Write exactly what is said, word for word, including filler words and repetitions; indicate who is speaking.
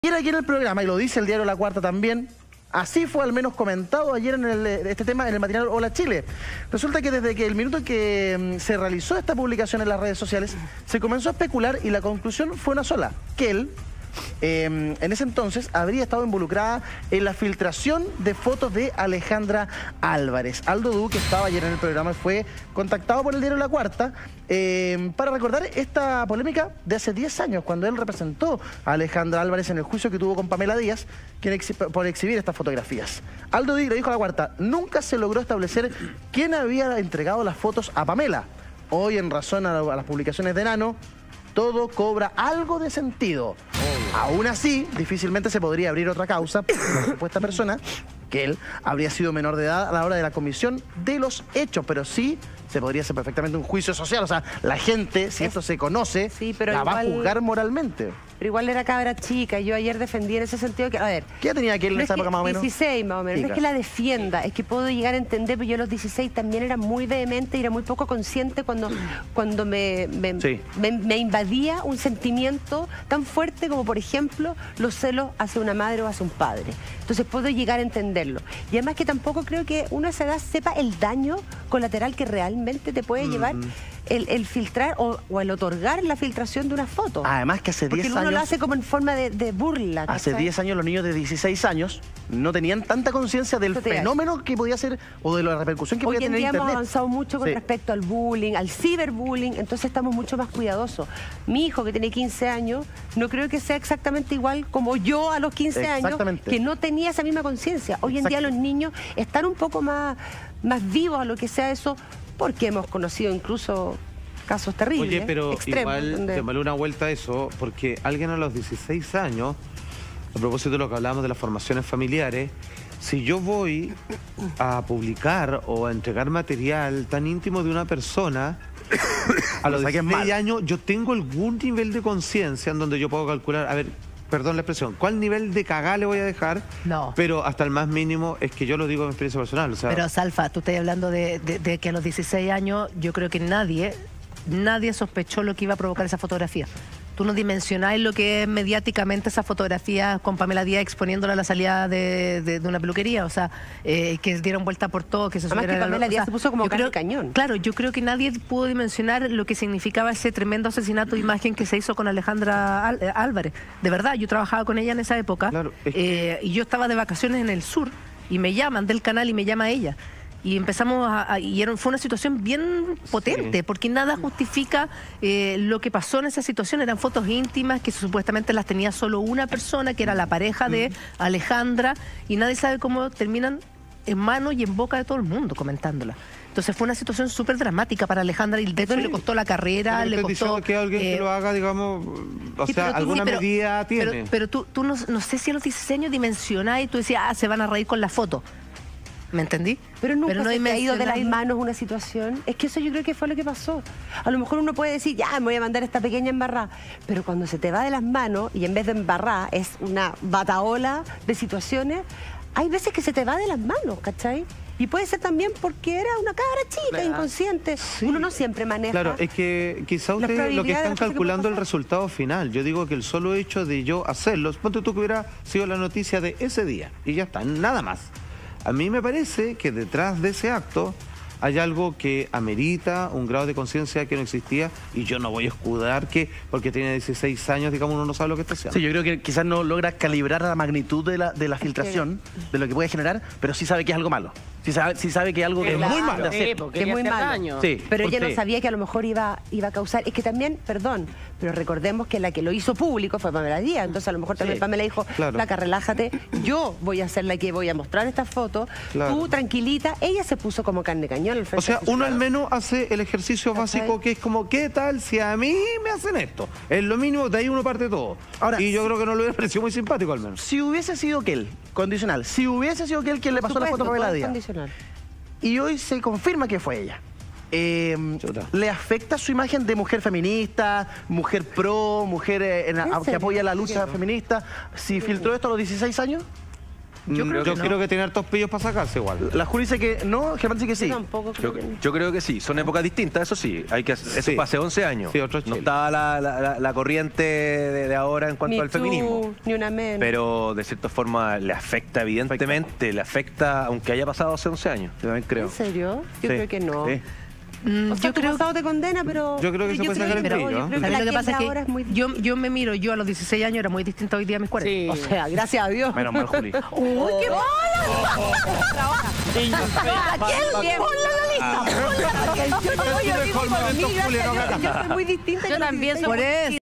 Speaker 1: Ayer aquí en el programa, y lo dice el diario La Cuarta también, así fue al menos comentado ayer en el, este tema en el matinal Hola Chile. Resulta que desde que el minuto en que um, se realizó esta publicación en las redes sociales, se comenzó a especular y la conclusión fue una sola, que él, eh, en ese entonces, habría estado involucrada en la filtración de fotos de Alejandra Álvarez. Aldo Du, que estaba ayer en el programa, fue contactado por el diario La Cuarta eh, para recordar esta polémica de hace diez años, cuando él representó a Alejandra Álvarez en el juicio que tuvo con Pamela Díaz quien exhi por exhibir estas fotografías. Aldo Du le dijo a La Cuarta, nunca se logró establecer quién había entregado las fotos a Pamela. Hoy, en razón a, a las publicaciones de Nano, todo cobra algo de sentido. Oh. Aún así, difícilmente se podría abrir otra causa por la supuesta persona, que él habría sido menor de edad a la hora de la comisión de los hechos, pero sí se podría hacer perfectamente un juicio social. O sea, la gente, si es, esto se conoce, sí, pero la igual, va a juzgar moralmente.
Speaker 2: Pero igual era cabra chica, yo ayer defendí en ese sentido que, a ver...
Speaker 1: ¿Qué edad tenía aquel en esa época más o menos?
Speaker 2: dieciséis más o menos, no es que la defienda, es que puedo llegar a entender, pero yo a los dieciséis también era muy vehemente y era muy poco consciente cuando, cuando me, me, sí. me, me invadía un sentimiento tan fuerte como, por ejemplo, los celos hacia una madre o hacia un padre. Entonces puedo llegar a entenderlo. Y además que tampoco creo que uno a esa edad sepa el daño colateral que realmente te puede mm. llevar el, el filtrar o, o el otorgar la filtración de una foto.
Speaker 1: Además que hace diez años...
Speaker 2: Porque uno lo hace como en forma de, de burla.
Speaker 1: Hace diez años los niños de dieciséis años no tenían tanta conciencia del fenómeno que podía ser o de la repercusión que
Speaker 2: Hoy
Speaker 1: podía tener
Speaker 2: en día
Speaker 1: Internet.
Speaker 2: Hemos avanzado mucho con sí. respecto al bullying, al ciberbullying, entonces estamos mucho más cuidadosos. Mi hijo, que tiene quince años, no creo que sea exactamente igual como yo a los quince años, que no tenía esa misma conciencia. Hoy en día los niños están un poco más, más vivos a lo que sea eso, porque hemos conocido incluso casos terribles.
Speaker 3: Oye, pero
Speaker 2: extremos,
Speaker 3: igual
Speaker 2: donde...
Speaker 3: démosle una vuelta a eso, porque alguien a los dieciséis años, a propósito de lo que hablamos de las formaciones familiares, si yo voy a publicar o a entregar material tan íntimo de una persona, a los dieciséis años yo tengo algún nivel de conciencia en donde yo puedo calcular, a ver, perdón la expresión, ¿cuál nivel de cagá le voy a dejar?
Speaker 4: No.
Speaker 3: Pero hasta el más mínimo es que yo lo digo en experiencia personal. O sea...
Speaker 4: Pero Salfa, tú estás hablando de, de, de que a los dieciséis años yo creo que nadie, nadie sospechó lo que iba a provocar esa fotografía. Tú no dimensionáis lo que es mediáticamente esa fotografía con Pamela Díaz exponiéndola a la salida de, de, de una peluquería, o sea, eh, que dieron vuelta por todo, que se
Speaker 2: Además que Pamela Díaz o sea, se puso como carne
Speaker 4: creo,
Speaker 2: cañón.
Speaker 4: Claro, yo creo que nadie pudo dimensionar lo que significaba ese tremendo asesinato de imagen que se hizo con Alejandra Álvarez. De verdad, yo trabajaba con ella en esa época, claro, es que... eh, y yo estaba de vacaciones en el sur, y me llaman del canal y me llama ella. Y empezamos a, a y era, fue una situación bien potente, sí. porque nada justifica eh, lo que pasó en esa situación. Eran fotos íntimas que supuestamente las tenía solo una persona, que era la pareja de Alejandra, y nadie sabe cómo terminan en mano y en boca de todo el mundo comentándola. Entonces fue una situación súper dramática para Alejandra y de hecho le costó la carrera, le costó...
Speaker 3: que alguien eh, que lo haga, digamos, o sí, sea, tú, alguna sí, pero, medida tiene.
Speaker 4: Pero, pero tú, tú no, no sé si a los dieciséis años dimensionás y tú decías, ah, se van a reír con la foto. ¿Me entendí?
Speaker 2: Pero nunca pero no se te ha ido de las manos una situación. Es que eso yo creo que fue lo que pasó. A lo mejor uno puede decir, ya, me voy a mandar esta pequeña embarrada. Pero cuando se te va de las manos y en vez de embarrada es una bataola de situaciones, hay veces que se te va de las manos, ¿cachai? Y puede ser también porque era una cabra chica, claro. inconsciente. Sí. Uno no siempre maneja.
Speaker 3: Claro, es que quizá ustedes lo que están calculando es el resultado final. Yo digo que el solo hecho de yo hacerlo, ponte tú que hubiera sido la noticia de ese día y ya está, nada más. A mí me parece que detrás de ese acto hay algo que amerita un grado de conciencia que no existía y yo no voy a escudar que porque tiene dieciséis años, digamos, uno no sabe lo que está haciendo.
Speaker 1: Sí, yo creo que quizás no logra calibrar la magnitud de la, de la filtración, de lo que puede generar, pero sí sabe que es algo malo. Sí sabe, sí sabe que es algo que
Speaker 2: claro,
Speaker 1: es muy malo.
Speaker 2: Sí, que es muy malo. Sí, pero ella no sabía que a lo mejor iba, iba a causar... Es que también, perdón, pero recordemos que la que lo hizo público fue Pamela Díaz. Entonces a lo mejor también sí, Pamela dijo, claro. Flaca, relájate, yo voy a ser la que voy a mostrar estas fotos, claro. tú tranquilita. Ella se puso como carne cañón al frente.
Speaker 3: O sea, uno al menos hace el ejercicio básico que es como, ¿qué tal si a mí me hacen esto? Es lo mínimo, de ahí uno parte todo. Ahora, y yo creo que no lo hubiera parecido muy simpático al menos.
Speaker 1: Si hubiese sido aquel, condicional, si hubiese sido aquel quien le pasó supuesto, la foto a Pamela Díaz. Condicional. Y hoy se confirma que fue ella. Eh, ¿Le afecta su imagen de mujer feminista, mujer pro, mujer eh, en, que apoya la lucha feminista? Si filtró esto a los dieciséis años.
Speaker 3: Yo creo, yo que, creo no. que tiene hartos pillos para sacarse igual.
Speaker 1: La Juli dice que no, Germán dice que sí.
Speaker 2: Yo tampoco creo
Speaker 5: yo,
Speaker 2: que no.
Speaker 5: yo creo que sí. Son épocas distintas, eso sí. Hay que, eso sí. fue hace once años.
Speaker 3: Sí, otro
Speaker 5: no estaba la, la, la corriente de, de ahora en cuanto
Speaker 2: ni
Speaker 5: al
Speaker 2: tú,
Speaker 5: feminismo.
Speaker 2: Ni una menos.
Speaker 5: Pero de cierta forma le afecta, evidentemente. Afecta. Le afecta, aunque haya pasado hace once años. Yo también creo.
Speaker 2: ¿En serio? Yo
Speaker 5: sí.
Speaker 2: creo que no. Sí.
Speaker 4: Mm,
Speaker 2: o sea,
Speaker 4: yo creo
Speaker 2: pasado te condena, pero...
Speaker 3: Yo creo que se puede sacar el pillo.
Speaker 4: Yo creo que lo que pasa es que es muy... yo, yo me miro, yo a los dieciséis años era muy distinta hoy día a mis cuarenta.
Speaker 2: Sí. O sea, gracias a Dios.
Speaker 5: Menos mal, Juli.
Speaker 2: ¡Uy, qué mala! Raquel, ponla la lista. Yo no voy a vivir por mí, gracias a Dios. Yo soy muy distinta.
Speaker 4: Yo también soy